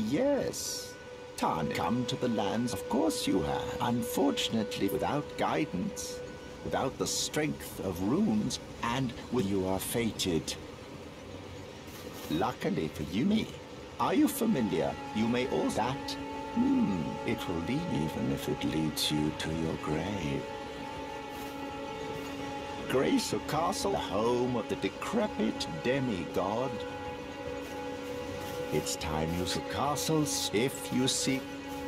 Yes. Tarn, come to the lands, of course you have. Unfortunately, without guidance, without the strength of runes, and with you are fated. Luckily for you, me. Are you familiar? You may also that. It will lead, even if it leads you to your grave. Grace of Castle, the home of the decrepit demigod. It's time you see castles if you seek.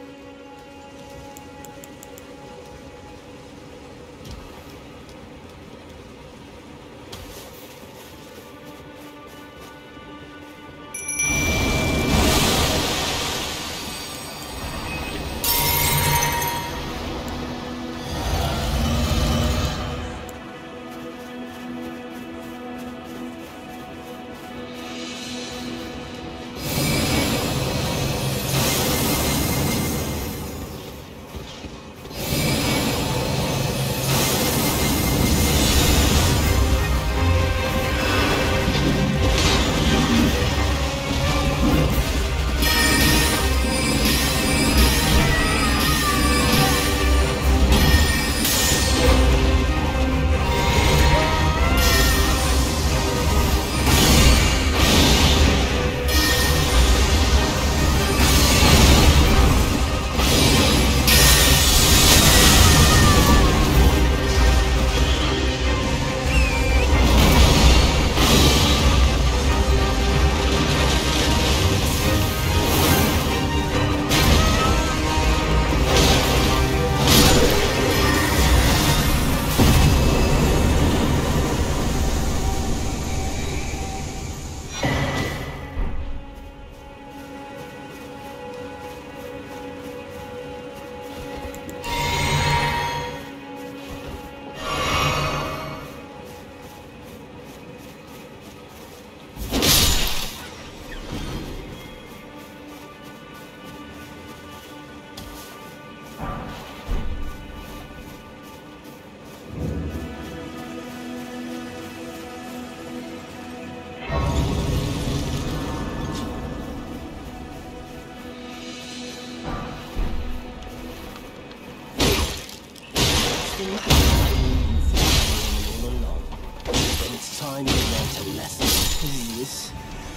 It's time you learnt a lesson, please.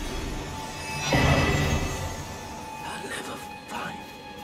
I'll never find.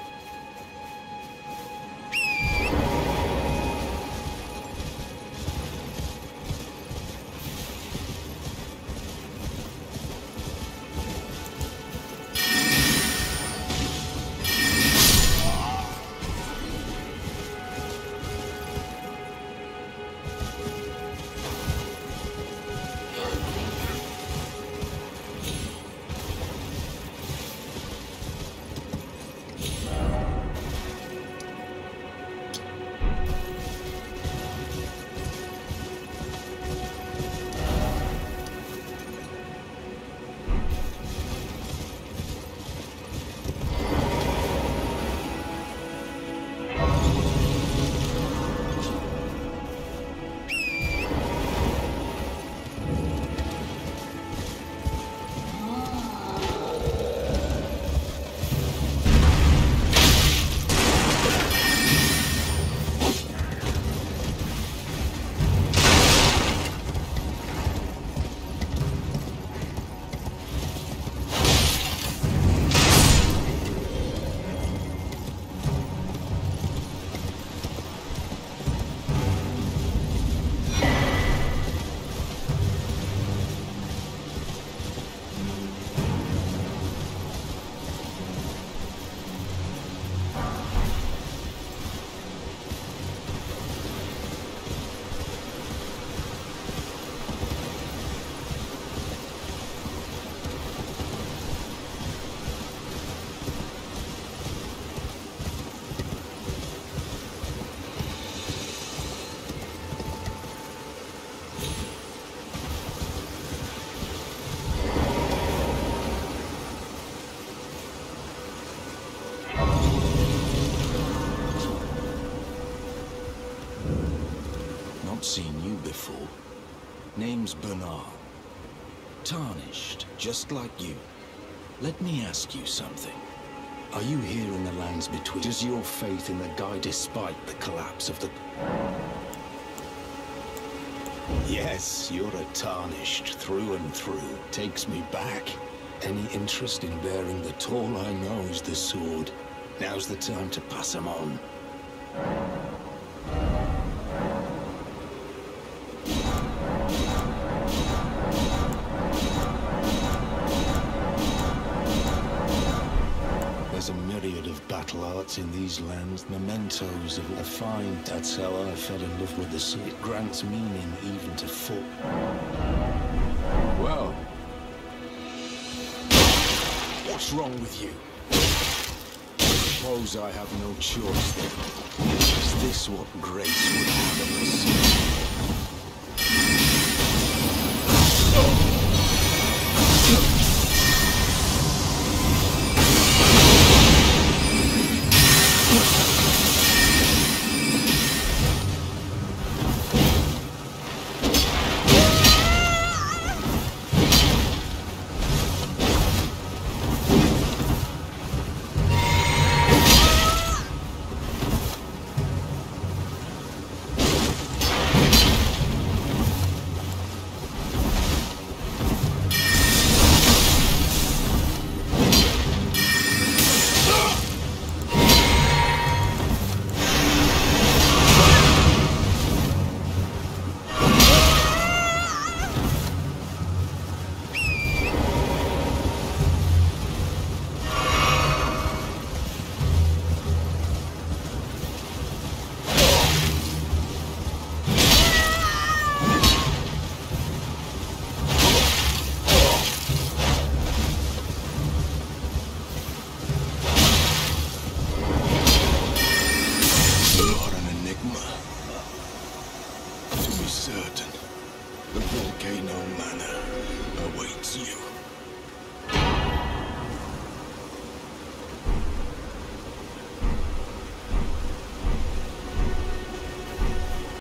Seen you before. Name's Bernard. Tarnished, just like you. Let me ask you something. Are you here in the lands between? Does your faith in the guy despite the collapse of the... Yes, you're a tarnished through and through. Takes me back. Any interest in bearing the All I know is the sword. Now's the time to pass 'em on. There's a myriad of battle arts in these lands, mementos of a find. That's how I fell in love with the sword. It grants meaning even to foot. Well, what's wrong with you? Suppose I have no choice then. Is this what grace would have in us? Certain, the volcano manor awaits you.